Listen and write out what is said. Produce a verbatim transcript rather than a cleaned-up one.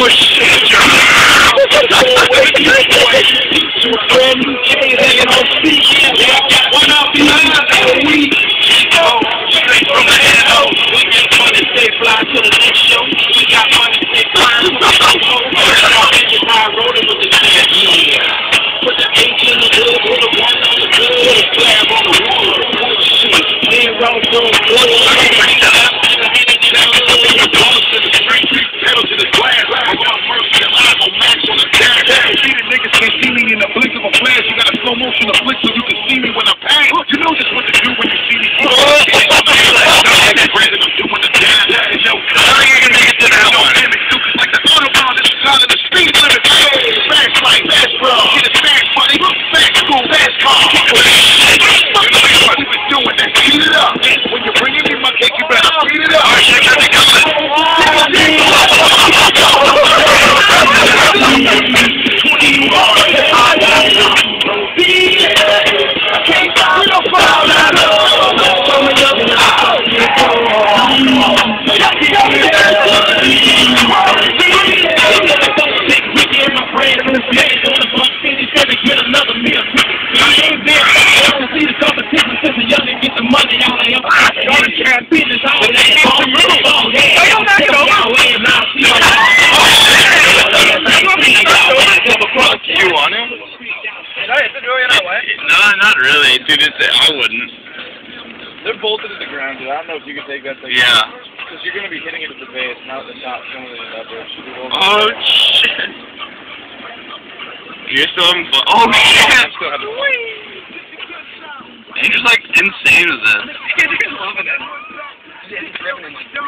Oh shit! One up behind that week. Oh, straight from the head out. We get money, stay fly to the next show. We got money, stay fly to the next show. I'm rolling with the shit. Yeah. Put the H in the hood, put the one on the hood, put a slab on the wood. We ain't wrong for a wood. Pedal to the glass. I got mercy alive on Max on the dash. See the niggas can't see me in the blink of a flash. You got a slow motion of flick so you can see me when I pass. You know just what to do when you see me. I'm doing the jazz. Yo, how you gonna get to that one? Like the Autobahn, this is out of the speed limit. Fast light, fast road. Get it fast money, fast school, fast car. We've been doing that. Speed it up. When you're bringing me my cake, you better speed it up. All right, check out the coming. No, not really. Dude, it's, I wouldn't. They're bolted to the ground, dude. I don't know if you can take that thing. Yeah. Because you're going to be hitting it at the base, not the top. Some of the upper. Oh, shit. You're still having fun. Oh, shit. I'm still having fun. Andrew's like insane with this. He's loving it. Yeah, he's living in